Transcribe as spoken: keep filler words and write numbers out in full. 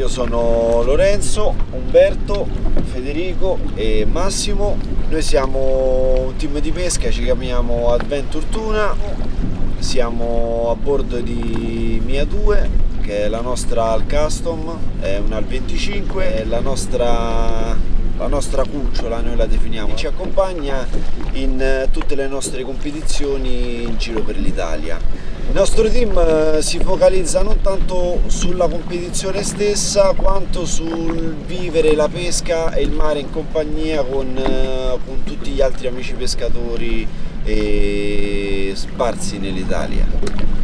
io sono Lorenzo, Umberto, Federico e Massimo. Noi siamo un team di pesca, ci chiamiamo Adventure Tuna. Siamo a bordo di Mia due, che è la nostra Al Custom, è una Al venticinque, è la nostra, la nostra cucciola, noi la definiamo. Ci accompagna in tutte le nostre competizioni in giro per l'Italia. Il nostro team si focalizza non tanto sulla competizione stessa quanto sul vivere la pesca e il mare in compagnia con, con tutti gli altri amici pescatori e sparsi nell'Italia.